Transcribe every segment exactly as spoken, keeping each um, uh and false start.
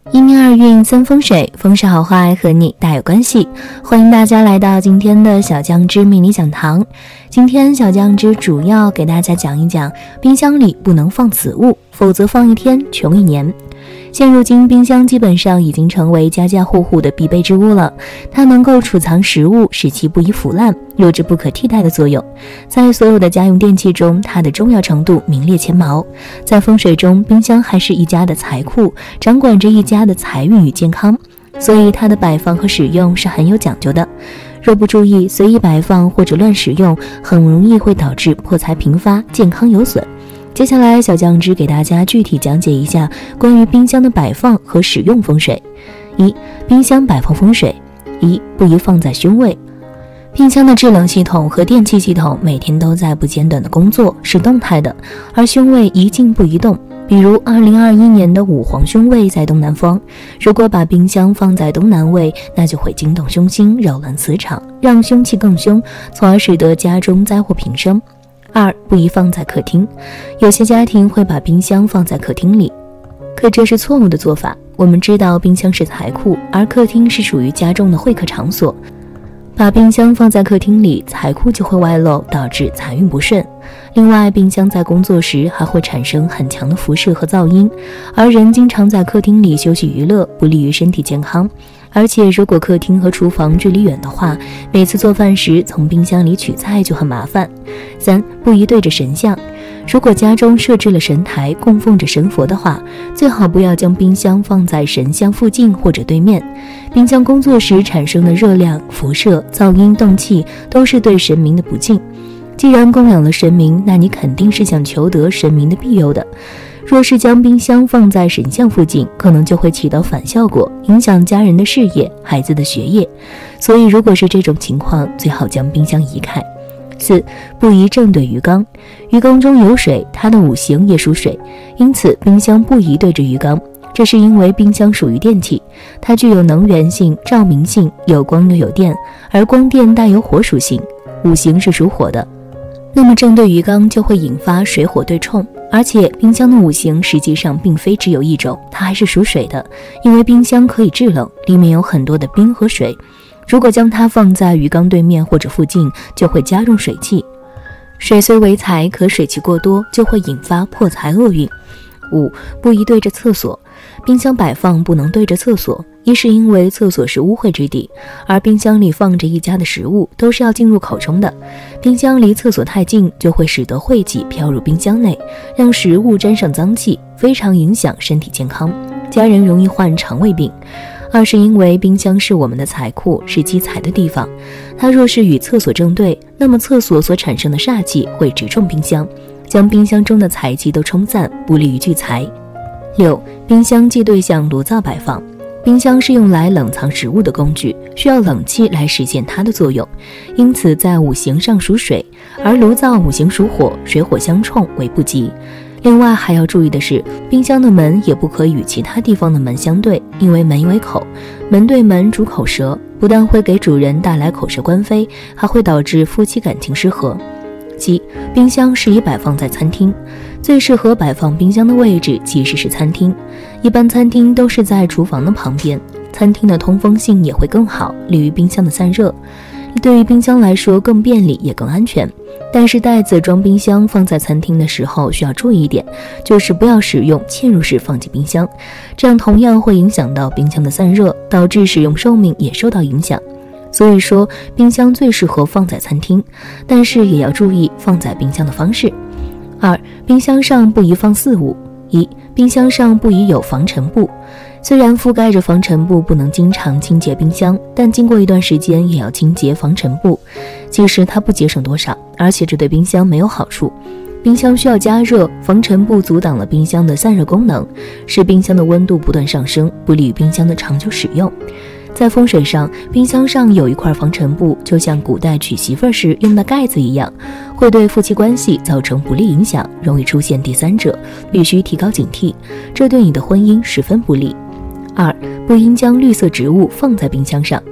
一命二运三风水，风水好坏和你大有关系。欢迎大家来到今天的小酱汁迷你讲堂。今天小酱汁主要给大家讲一讲，冰箱里不能放此物，否则放一天穷一年。现如今，冰箱基本上已经成为家家户户的必备之物了。它能够储藏食物，使其不易腐烂，有着不可替代的作用。在所有的家用电器中，它的重要程度名列前茅。在风水中，冰箱还是一家的财库，掌管着一家的财运与健康，所以它的摆放和使用是很有讲究的。若不注意，随意摆放或者乱使用，很容易会导致破财频发，健康有损。接下来，小酱汁给大家具体讲解一下关于冰箱的摆放和使用风水。一、冰箱摆放风水。一、不宜放在凶位。冰箱的制冷系统和电气系统每天都在不间断的工作，是动态的，而凶位宜静不宜动。比如二零二一年的五黄凶位在东南方，如果把冰箱放在东南位，那就会惊动凶星，扰乱磁场，让凶气更凶，从而使得家中灾祸频生。二、不宜放在客厅。有些家庭会把冰箱放在客厅里，可这是错误的做法。我们知道冰箱是财库，而客厅是属于家中的会客场所，把冰箱放在客厅里，财库就会外漏，导致财运不顺。另外，冰箱在工作时还会产生很强的辐射和噪音，而人经常在客厅里休息娱乐，不利于身体健康。而且如果客厅和厨房距离远的话，每次做饭时从冰箱里取菜就很麻烦。三、不宜对着神像。如果家中设置了神台，供奉着神佛的话，最好不要将冰箱放在神像附近或者对面。冰箱工作时产生的热量、辐射、噪音、动气都是对神明的不敬。既然供养了神明，那你肯定是想求得神明的庇佑的。若是将冰箱放在神像附近，可能就会起到反效果，影响家人的事业、孩子的学业。所以如果是这种情况，最好将冰箱移开。四、不宜正对鱼缸。鱼缸中有水，它的五行也属水，因此冰箱不宜对着鱼缸。这是因为冰箱属于电器，它具有能源性、照明性，有光又有电，而光电带有火属性，五行是属火的。那么正对鱼缸就会引发水火对冲，而且冰箱的五行实际上并非只有一种，它还是属水的，因为冰箱可以制冷，里面有很多的冰和水。如果将它放在鱼缸对面或者附近，就会加重水气。水虽为财，可水气过多就会引发破财厄运。五、不宜对着厕所。冰箱摆放不能对着厕所，一是因为厕所是污秽之地，而冰箱里放着一家的食物都是要进入口中的，冰箱离厕所太近就会使得晦气飘入冰箱内，让食物沾上脏气，非常影响身体健康，家人容易患肠胃病。二是因为冰箱是我们的财库，是积财的地方，它若是与厕所正对，那么厕所所产生的煞气会直中冰箱，将冰箱中的财气都冲散，不利于聚财。六、冰箱忌对向炉灶摆放。冰箱是用来冷藏食物的工具，需要冷气来实现它的作用，因此在五行上属水，而炉灶五行属火，水火相冲为不吉。另外还要注意的是，冰箱的门也不可与其他地方的门相对，因为门为口，门对门主口舌，不但会给主人带来口舌官非，还会导致夫妻感情失和。七、冰箱适宜摆放在餐厅。最适合摆放冰箱的位置其实是餐厅，一般餐厅都是在厨房的旁边，餐厅的通风性也会更好，利于冰箱的散热，对于冰箱来说更便利也更安全。但是袋子装冰箱放在餐厅的时候需要注意一点，就是不要使用嵌入式放进冰箱，这样同样会影响到冰箱的散热，导致使用寿命也受到影响。所以说冰箱最适合放在餐厅，但是也要注意放在冰箱的方式。二、冰箱上不宜放四物。一、冰箱上不宜有防尘布。虽然覆盖着防尘布不能经常清洁冰箱，但经过一段时间也要清洁防尘布。其实它不节省多少，而且这对冰箱没有好处。冰箱需要加热，防尘布阻挡了冰箱的散热功能，使冰箱的温度不断上升，不利于冰箱的长久使用。在风水上，冰箱上有一块防尘布，就像古代娶媳妇时用的盖子一样，会对夫妻关系造成不利影响，容易出现第三者，必须提高警惕，这对你的婚姻十分不利。二、不应将绿色植物放在冰箱上。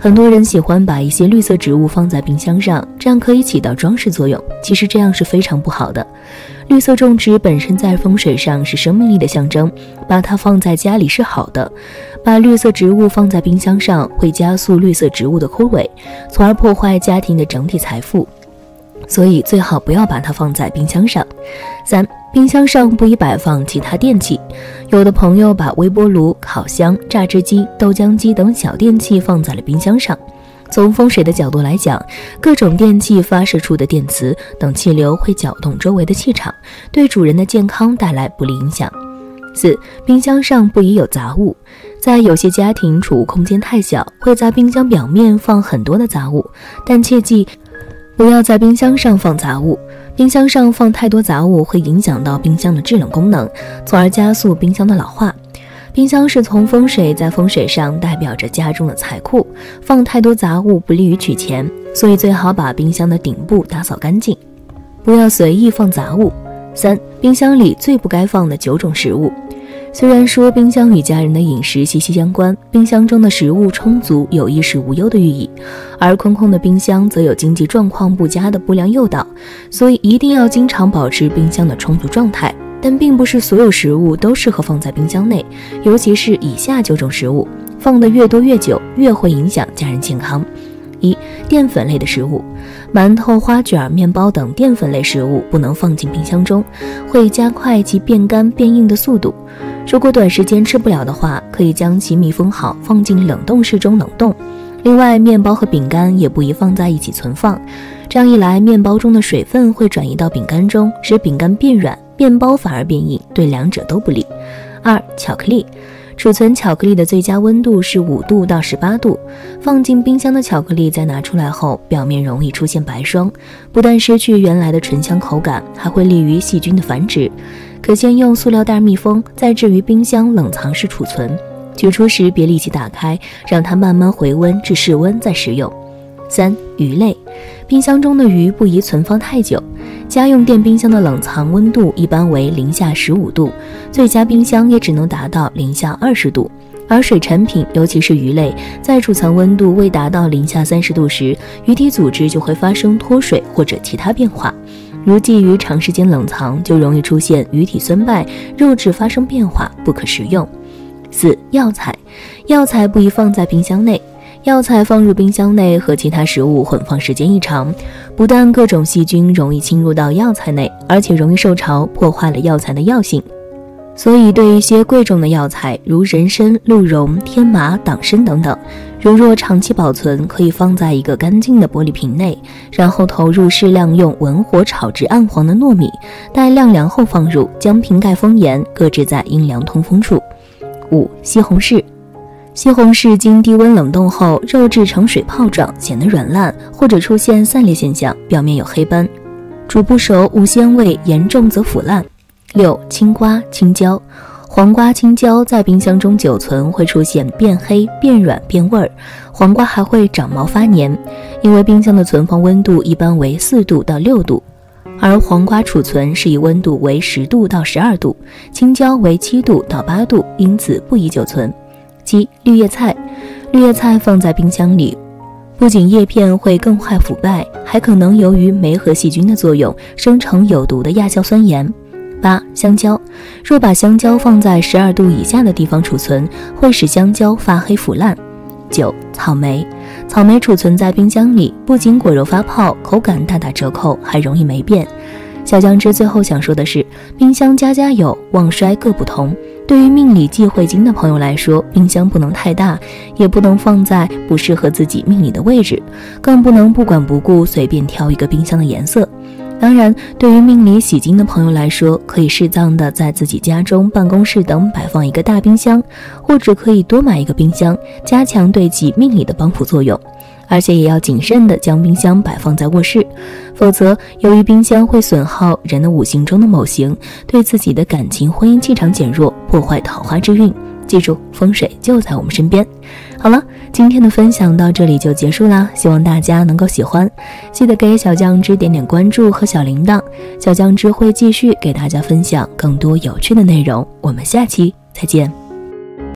很多人喜欢把一些绿色植物放在冰箱上，这样可以起到装饰作用。其实这样是非常不好的。绿色种植本身在风水上是生命力的象征，把它放在家里是好的。把绿色植物放在冰箱上，会加速绿色植物的枯萎，从而破坏家庭的整体财富。所以最好不要把它放在冰箱上。三、冰箱上不宜摆放其他电器。有的朋友把微波炉、烤箱、榨汁机、豆浆机等小电器放在了冰箱上。从风水的角度来讲，各种电器发射出的电磁等气流会搅动周围的气场，对主人的健康带来不利影响。四、冰箱上不宜有杂物。在有些家庭储物空间太小，会在冰箱表面放很多的杂物，但切记不要在冰箱上放杂物。冰箱上放太多杂物会影响到冰箱的制冷功能，从而加速冰箱的老化。冰箱是从风水，在风水上代表着家中的财库，放太多杂物不利于取钱，所以最好把冰箱的顶部打扫干净，不要随意放杂物。三、冰箱里最不该放的九种食物。虽然说冰箱与家人的饮食息息相关，冰箱中的食物充足有衣食无忧的寓意，而空空的冰箱则有经济状况不佳的不良诱导，所以一定要经常保持冰箱的充足状态。但并不是所有食物都适合放在冰箱内，尤其是以下九种食物，放得越多越久，越会影响家人健康。一、淀粉类的食物，馒头、花卷、面包等淀粉类食物不能放进冰箱中，会加快其变干变硬的速度。如果短时间吃不了的话，可以将其密封好，放进冷冻室中冷冻。另外，面包和饼干也不宜放在一起存放，这样一来，面包中的水分会转移到饼干中，使饼干变软，面包反而变硬，对两者都不利。二、巧克力。储存巧克力的最佳温度是五度到十八度，放进冰箱的巧克力再拿出来后，表面容易出现白霜，不但失去原来的醇香口感，还会利于细菌的繁殖。可先用塑料袋密封，再置于冰箱冷藏室储存。取出时别立即打开，让它慢慢回温至室温再食用。三、鱼类。冰箱中的鱼不宜存放太久，家用电冰箱的冷藏温度一般为零下十五度，最佳冰箱也只能达到零下二十度。而水产品，尤其是鱼类，在储藏温度未达到零下三十度时，鱼体组织就会发生脱水或者其他变化。如鲫鱼长时间冷藏，就容易出现鱼体酸败，肉质发生变化，不可食用。四、药材。药材不宜放在冰箱内。药材放入冰箱内和其他食物混放时间一长，不但各种细菌容易侵入到药材内，而且容易受潮，破坏了药材的药性。所以对一些贵重的药材，如人参、鹿茸、天麻、党参等等，如若长期保存，可以放在一个干净的玻璃瓶内，然后投入适量用文火炒至暗黄的糯米，待晾凉后放入，将瓶盖封严，搁置在阴凉通风处。五、西红柿。西红柿经低温冷冻后，肉质呈水泡状，显得软烂，或者出现散裂现象，表面有黑斑。煮不熟无鲜味，严重则腐烂。六、青瓜、青椒。黄瓜、青椒在冰箱中久存会出现变黑、变软、变味儿，黄瓜还会长毛发黏，因为冰箱的存放温度一般为四度到六度，而黄瓜储存是以温度为十度到十二度，青椒为七度到八度，因此不宜久存。七、绿叶菜。绿叶菜放在冰箱里，不仅叶片会更快腐败，还可能由于酶和细菌的作用，生成有毒的亚硝酸盐。八、香蕉。若把香蕉放在十二度以下的地方储存，会使香蕉发黑腐烂。九、草莓。草莓储存在冰箱里，不仅果肉发泡，口感大打折扣，还容易霉变。小酱汁最后想说的是，冰箱家家有，旺衰各不同。对于命理忌讳金的朋友来说，冰箱不能太大，也不能放在不适合自己命理的位置，更不能不管不顾随便挑一个冰箱的颜色。当然，对于命理喜金的朋友来说，可以适当的在自己家中、办公室等摆放一个大冰箱，或者可以多买一个冰箱，加强对其命理的帮扶作用。而且也要谨慎地将冰箱摆放在卧室，否则由于冰箱会损耗人的五行中的某行，对自己的感情婚姻气场减弱，破坏桃花之运。记住，风水就在我们身边。好了，今天的分享到这里就结束啦，希望大家能够喜欢，记得给小酱汁点点关注和小铃铛，小酱汁会继续给大家分享更多有趣的内容，我们下期再见。